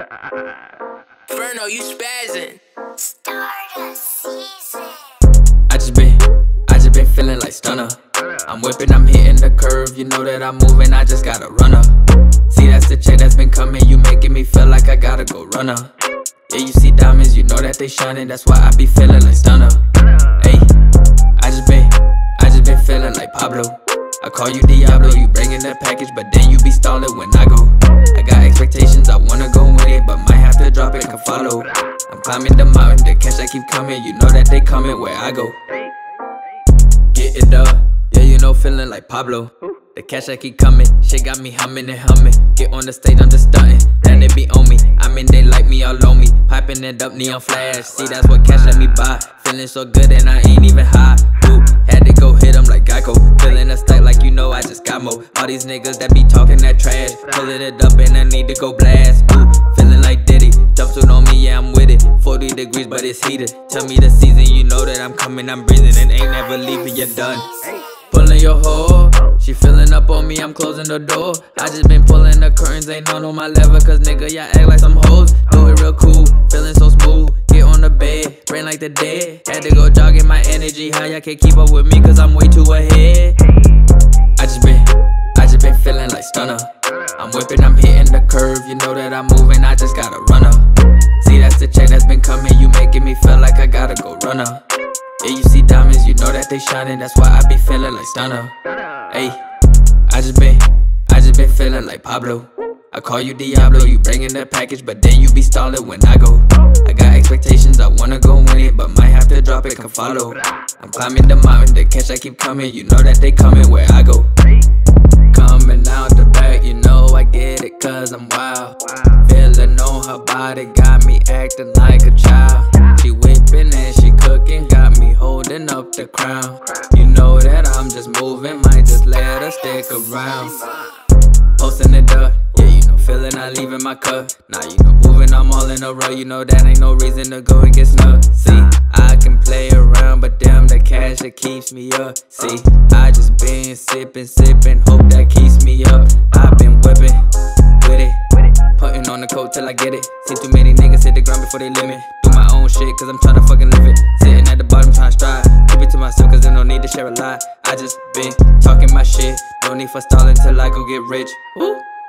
Ferno, you spazzing. Stardust season. I just been feeling like stunner. I'm whipping, I'm hitting the curve. You know that I'm moving, I just gotta run up. See, that's the check that's been coming. You making me feel like I gotta go runner. Yeah, you see diamonds, you know that they shining. That's why I be feeling like stunner. Hey, I just been feeling like Pablo. I call you Diablo, you bringing that package, but then you be stalling when I go. I got expectations, I wanna go with it, but might have to drop it, can follow. I'm climbing the mountain, the cash I keep coming, you know that they coming where I go. Get it up, yeah, you know, feeling like Pablo. The cash I keep coming, shit got me humming and humming. Get on the stage, I'm just stunting, then it be on me. I mean, they like me, all on me, piping it up, neon flash. See, that's what cash let me buy. Feeling so good and I ain't even high. Ooh, had to go hit 'em like Geico. Feeling a stack like you know I just got more. All these niggas that be talking that trash, pulling it up and I need to go blast. Ooh, feeling like Diddy, jumpsuit on me, yeah, I'm with it. 40 degrees, but it's heated. Tell me the season, you know that I'm coming, I'm breathing, and ain't never leaving, you're done. Pulling your hoe, she feeling up on me, I'm closing the door. I just been pulling the curtains, ain't on my level, cause nigga, y'all act like some hoes. Do it real cool, feeling so smooth. Get on the bed, brain like the dead. Had to go jogging my energy high, y'all can't keep up with me, cause I'm way too ahead. I just been feeling like stunner. I'm whipping, I'm hitting the curve, you know that I'm moving, I just gotta run up. See, that's the check that's been coming, you making me feel like I gotta go runner. Yeah, you see diamonds, you know that they shining, that's why I be feeling like stunner. Hey, I just been feeling like Pablo. I call you Diablo, you bringing the package, but then you be stalling when I go. I got expectations, I wanna go win it, but might have to drop it, can follow. I'm climbing the mountain, the cash I keep coming, you know that they coming where I go. Coming out the back, you know I get it, cause I'm wild. Feeling on her body, got me acting like a child. She whipping and she cooking, got me holding up the crown. You know that I'm just moving, might just let her stick around. Posting it up, yeah, you know, feeling I leaving my cup. Now you know, moving, I'm all in a row, you know that ain't no reason to go and get snubbed. See, I can play around, but damn, the cash, it keeps me up. See, I just been sipping, hope that keeps me up. I've been whipping with it, putting on the coat till I get it. See too many niggas hit the ground before they limit. Do my own shit, cause I'm tryna fucking live it. Sitting at the bottom tryna strive, keep it to myself cause there's no need to share a lie. I just been talking my shit, no need for stalling till I go get rich. Woo.